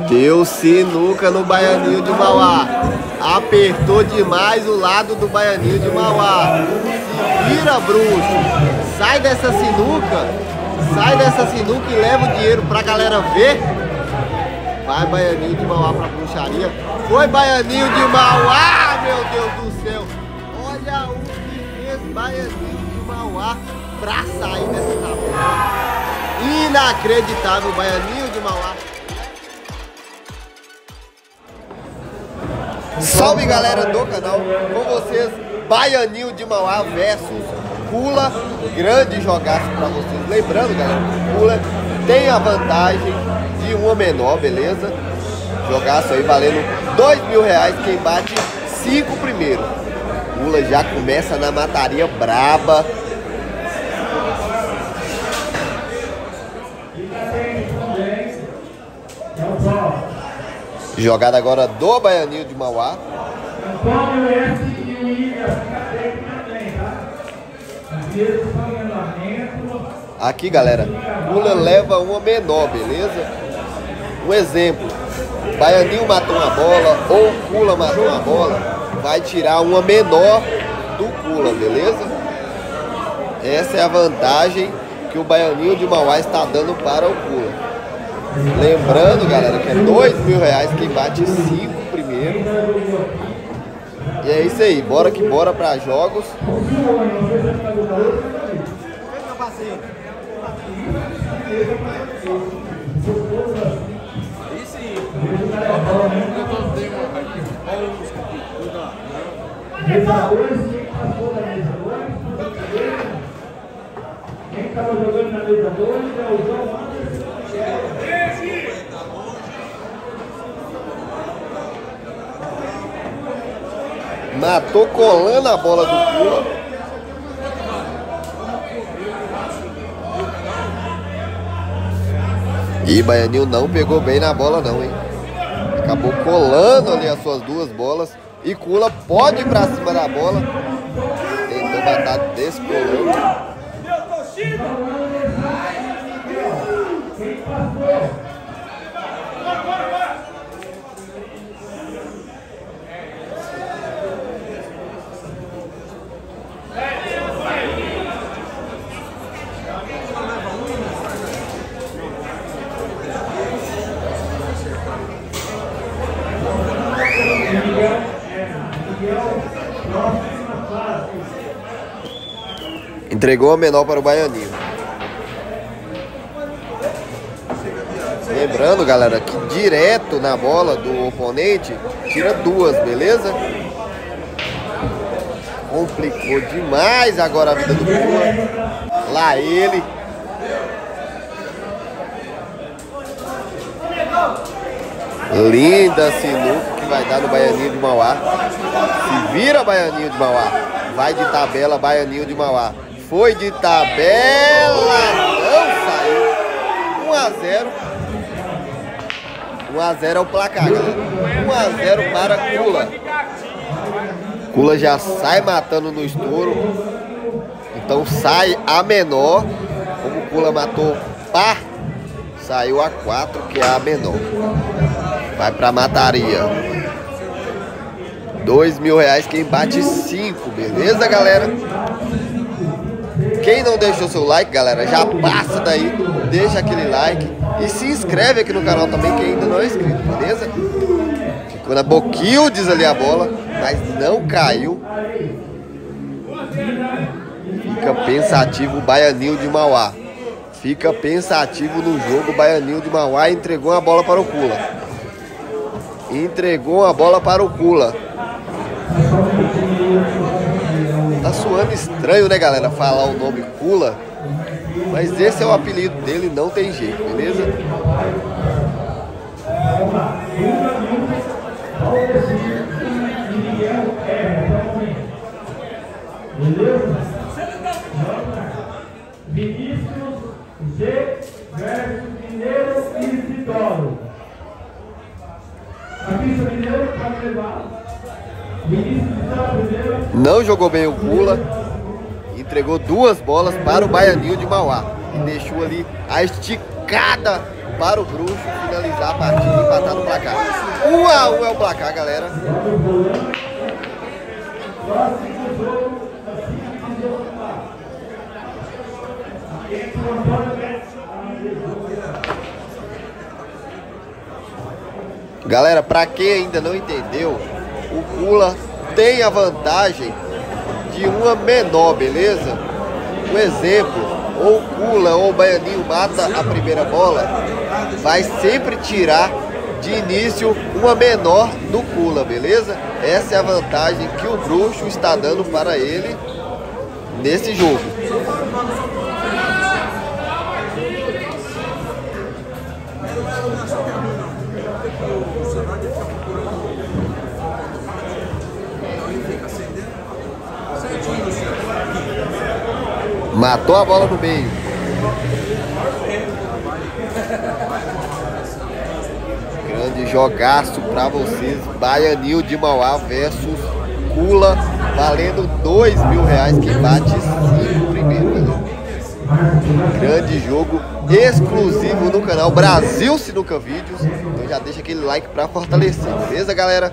Deu sinuca no Baianinho de Mauá. Apertou demais o lado do Baianinho de Mauá. Se vira, bruxo. Sai dessa sinuca. Sai dessa sinuca e leva o dinheiro pra galera ver. Vai Baianinho de Mauá pra bruxaria. Foi Baianinho de Mauá, meu Deus do céu. Olha o que fez Baianinho de Mauá pra sair dessa tabela. Inacreditável, Baianinho de Mauá. Salve galera do canal, com vocês Baianinho de Mauá versus Kula. Grande jogaço pra vocês. Lembrando galera, Kula tem a vantagem de uma menor, beleza? Jogaço aí valendo R$2.000 quem bate 5 primeiro. Kula já começa na mataria braba. Jogada agora do Baianinho de Mauá. Aqui galera, Kula leva uma menor, beleza? Um exemplo, Baianinho matou uma bola ou Kula matou uma bola, vai tirar uma menor do Kula, beleza? Essa é a vantagem que o Baianinho de Mauá está dando para o Kula. Lembrando galera que é R$2.000 quem bate 5 primeiro. E é isso aí, bora que bora para jogos. Quem estava jogando na mesa 2 é o João Anderson. Matou colando a bola do Kula. E Baianinho não pegou bem na bola não, hein? Acabou colando ali as suas duas bolas. E Kula pode ir pra cima da bola. Tentou matar descolando. Entregou a menor para o Baianinho. Lembrando, galera, que direto na bola do oponente tira duas, beleza? Complicou demais agora a vida do Kula. Lá ele. Linda sinuca que vai dar no Baianinho de Mauá. Se vira Baianinho de Mauá. Vai de tabela Baianinho de Mauá. Foi de tabela, não saiu. 1 a 0. 1 a 0 é o placar, galera. 1 a 0 para Kula. Kula já sai matando no estouro. Então sai a menor. Como Kula matou par, saiu a 4, que é a menor. Vai pra mataria. R$2.000 quem bate 5, beleza, galera? Quem não deixou seu like, galera, já passa daí, deixa aquele like e se inscreve aqui no canal também, quem ainda não é inscrito, beleza? Ficou na boquildes ali a bola, mas não caiu. Fica pensativo o Baianinho de Mauá. Fica pensativo no jogo o Baianinho de Mauá. Entregou a bola para o Kula. Entregou a bola para o Kula. Tá soando estranho, né, galera, falar o nome Kula, mas esse é o apelido dele, não tem jeito, beleza? Vinícius G versus Mineiro e Isidoro. A pista Mineiro pode levar. Não jogou bem o Kula. Entregou duas bolas para o Baianinho de Mauá. E deixou ali a esticada para o Bruxo finalizar a partida e empatar no placar. 1 a 1 é o placar, galera. Galera, para quem ainda não entendeu, o Pula tem a vantagem de uma menor, beleza? Um exemplo, ou o Pula ou o Baianinho mata a primeira bola, vai sempre tirar de início uma menor do Pula, beleza? Essa é a vantagem que o Bruxo está dando para ele nesse jogo. Matou a bola no meio. Grande jogaço pra vocês. Baianinho de Mauá versus Pula, valendo R$2.000. Quem bate 5 primeiro. Grande jogo exclusivo no canal Brasil Sinuca Vídeos. Então já deixa aquele like pra fortalecer, beleza, galera?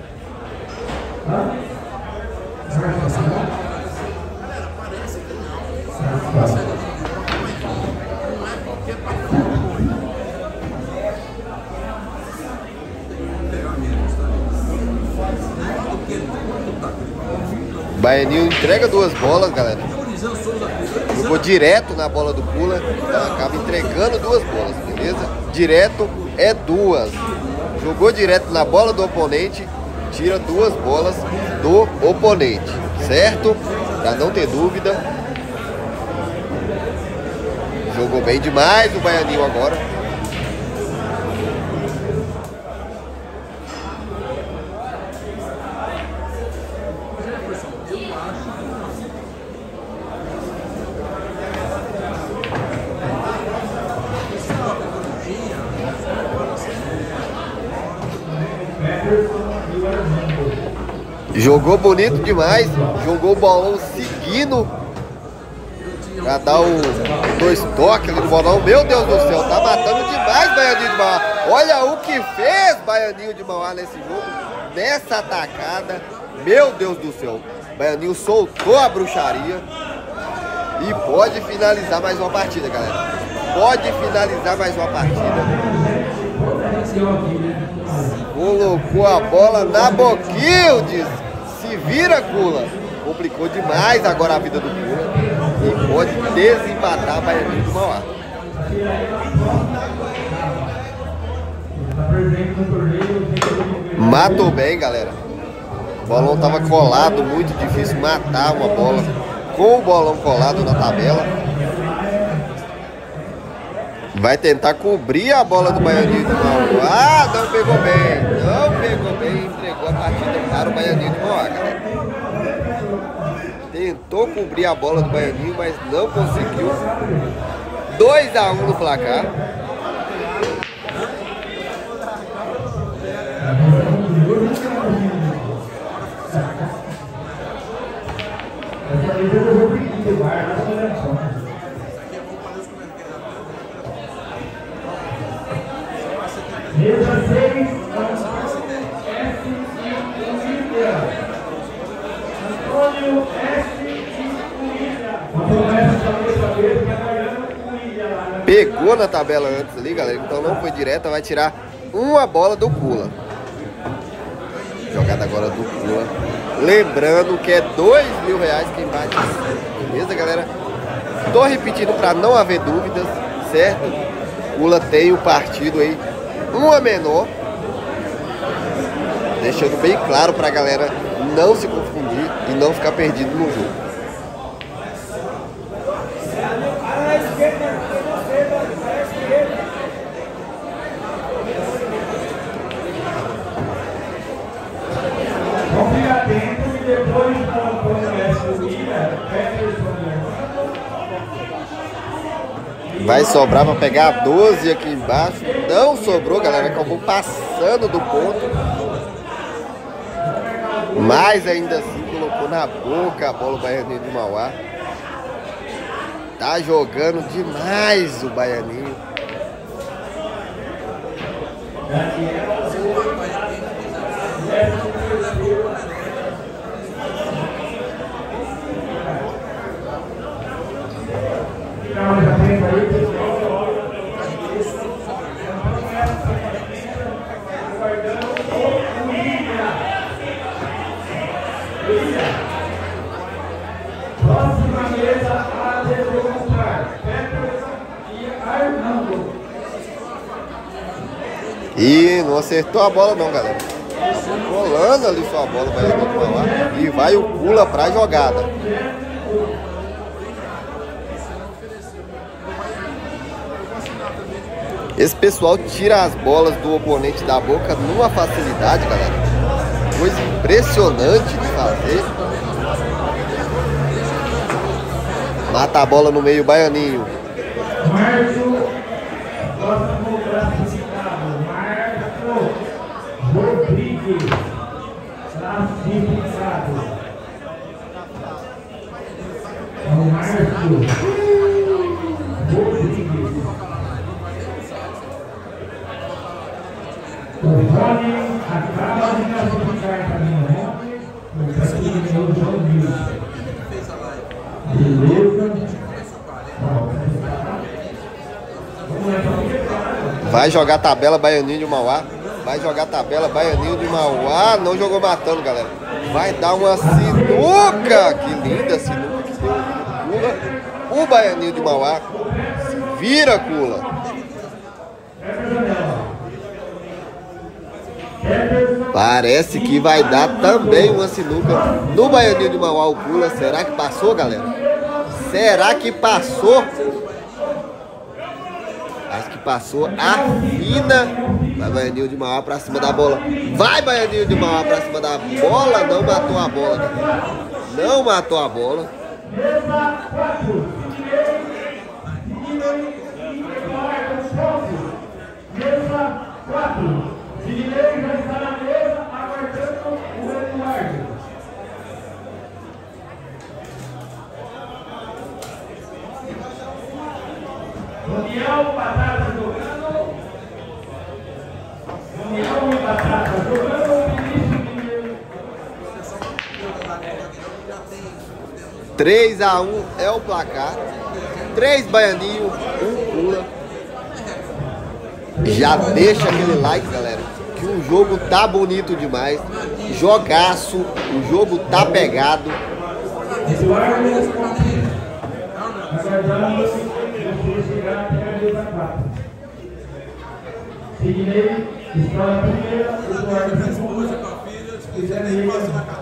Baianinho entrega 2 bolas, galera. Jogou direto na bola do Pula, então acaba entregando 2 bolas, beleza? Direto é 2. Jogou direto na bola do oponente, tira 2 bolas do oponente, certo? Pra não ter dúvida. Jogou bem demais o Baianinho agora. Jogou bonito demais, jogou o bolão seguindo pra dar o 2 toques ali no bolão. Meu Deus do céu, tá matando demais Baianinho de Mauá. Olha o que fez Baianinho de Mauá nesse jogo, nessa atacada. Meu Deus do céu, Baianinho soltou a bruxaria e pode finalizar mais uma partida, galera. Pode finalizar mais uma partida. Colocou a bola na boquinha, disse. Se vira, Pula. Complicou demais agora a vida do Pula. E pode desempatar a Baianinho do Mauá. Matou bem, galera. O bolão tava colado, muito difícil matar uma bola com o bolão colado na tabela. Vai tentar cobrir a bola do Baianinho de Mauá. Ah, não pegou bem. Não pegou bem. Entregou a partida para o Baianinho de Mauá, galera. Tentou cobrir a bola do Baianinho, mas não conseguiu. 2 a 1 no placar. Pegou na tabela antes ali, galera, então não foi direta, vai tirar uma bola do Pula. Jogada agora do Pula. Lembrando que é R$2.000 quem bate, beleza, galera? Tô repetindo para não haver dúvidas, certo? Pula tem o partido aí, uma menor. Deixando bem claro pra galera não se confundir e não ficar perdido no jogo. Vamos ficar atento e depois quando vai sobrar para pegar 12 aqui embaixo. Não sobrou, galera, acabou passando do ponto. Mas ainda assim colocou na boca a bola o Baianinho de Mauá. Tá jogando demais o Baianinho. Próxima mesa a demonstrar. Peterson e Arnaldo. E não acertou a bola não, galera. Rolando ali sua bola, vai lá. E vai o pula pra jogada. Esse pessoal tira as bolas do oponente da boca numa facilidade, galera. Coisa impressionante de fazer. Mata a bola no meio, Baianinho. Márcio, próximo classificado. Márcio Rodrigues, classificado. O Márcio Rodrigues. O Rony acaba de classificar também ontem. O classificador João Nilson. Beleza. Vai jogar tabela, Baianinho de Mauá. Vai jogar tabela, Baianinho de Mauá. Não jogou matando, galera. Vai dar uma sinuca. Que linda sinuca que deu Cula. O Baianinho de Mauá se vira, Cula. Parece que vai dar também uma sinuca no Baianinho de Mauá, o Cula. Será que passou, galera? Será que passou? Acho que passou a fina. Vai Baianinho de Mauá pra cima da bola. Vai Baianinho de Mauá pra cima da bola. Não matou a bola, galera. Não matou a bola. Mesa 4. Sidney já está na mesa, aguardando o Eduardo. Daniel Batata jogando. Daniel e Batata jogando. 3-1 é o placar. 3 Baianinho, 1 Cula. Já deixa aquele like, galera, que o jogo tá bonito demais. Jogaço, o jogo tá pegado. Eduardo, aguardando você chegar até a mesa 4. Sidney está na primeira, Eduardo na segunda. E Daniel.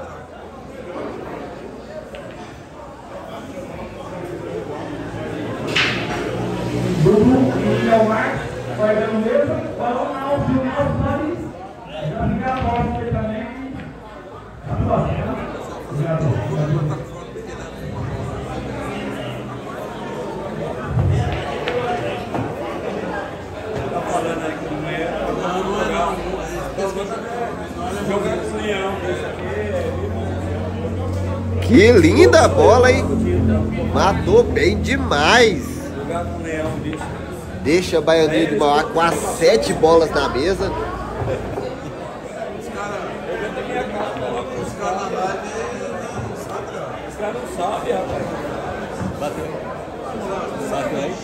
Dudu e Leomar, guardando mesa, balão ao final, Paris. Já fica a próxima também. A próxima. Obrigado. Tá falando aqui que não é jogar com o leão, Que linda a bola, hein? Matou bem demais. jogar com o leão, bicho. Deixa Baianinho de Mauá com as 7 bolas na mesa. Os caras não sabem, rapaz. Bateu. Bateu aí.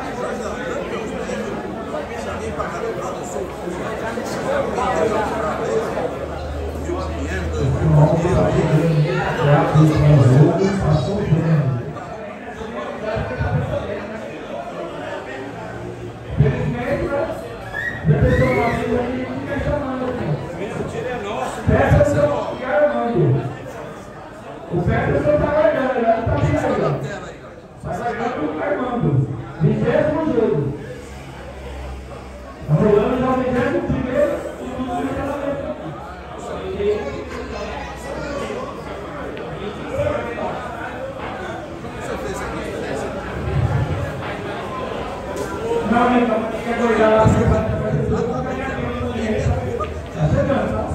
O Peterson está guardando, ele está guardando. Está guardando o Armando. 20º jogo. Está rolando já o 21º e o Dudu está na mesa. Não, então, tem que aguardar lá. Está chegando, tá?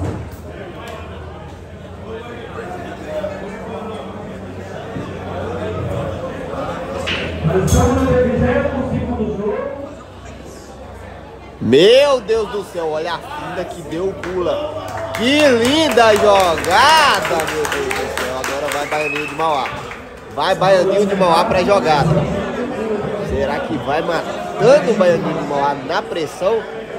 Nós estamos no 22º jogo. Meu Deus do céu, olha a finta que deu o pula. Que linda jogada, meu Deus do céu. Agora vai Baianinho de Mauá. Vai Baianinho de Mauá pra jogada. Será que vai matando o Baianinho de Mauá na pressão?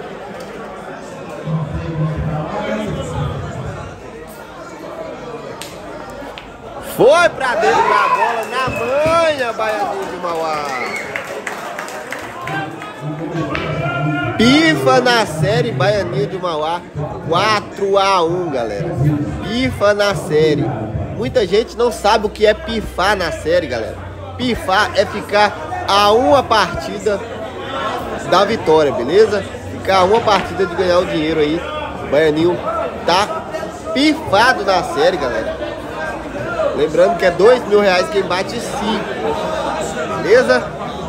Foi pra dentro da bola, na manha, Baianinho de Mauá. Pifa na série, Baianinho de Mauá, 4-1, galera. Pifa na série. Muita gente não sabe o que é pifar na série, galera. Pifar é ficar a uma partida da vitória, beleza? Ficar a uma partida de ganhar o dinheiro aí. O Baianinho tá pifado na série, galera. Lembrando que é R$2.000 quem bate 5. Beleza?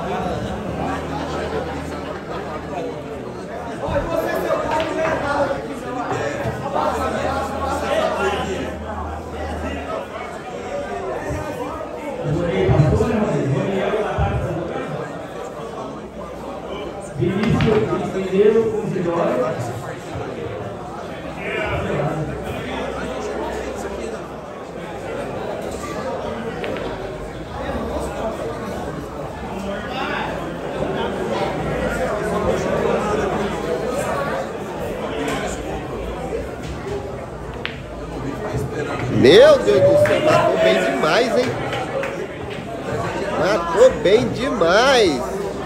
Meu Deus do céu, matou bem demais, hein? Matou bem demais.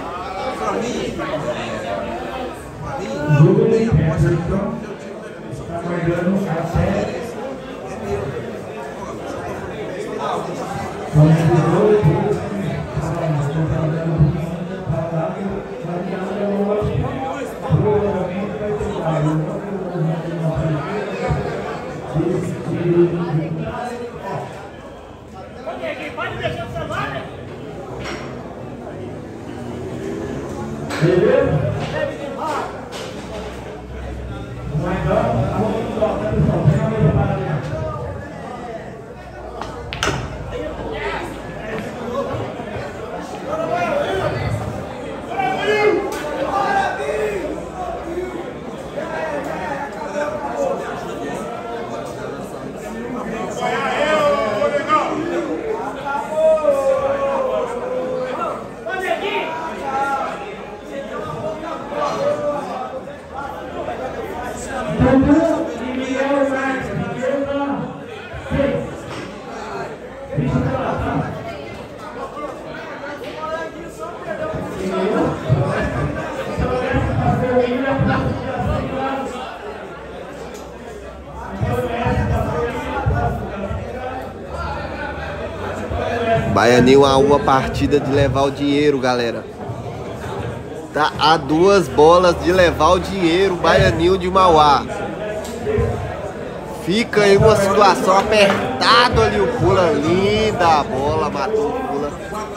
Baianinho a uma partida de levar o dinheiro, galera. Tá a 2 bolas de levar o dinheiro, Baianinho de Mauá. Fica em uma situação apertada ali o pula. Linda a bola, matou o pula.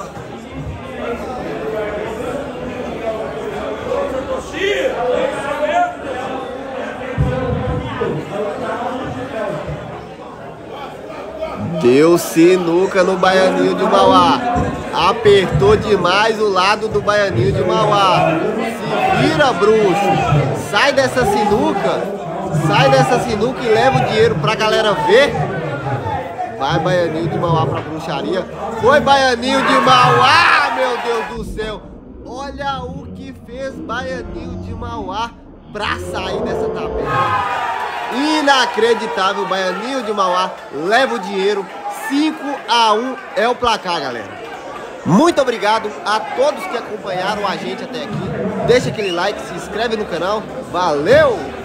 Deu sinuca no Baianinho de Mauá. Apertou demais o lado do Baianinho de Mauá. Se vira, bruxo. Sai dessa sinuca. Sai dessa sinuca e leva o dinheiro pra galera ver. Vai Baianinho de Mauá pra bruxaria. Foi Baianinho de Mauá, meu Deus do céu. Olha o que fez Baianinho de Mauá pra sair dessa tabela. Inacreditável, Baianinho de Mauá leva o dinheiro. 5-1 é o placar, galera. Muito obrigado a todos que acompanharam a gente até aqui. Deixa aquele like, se inscreve no canal. Valeu!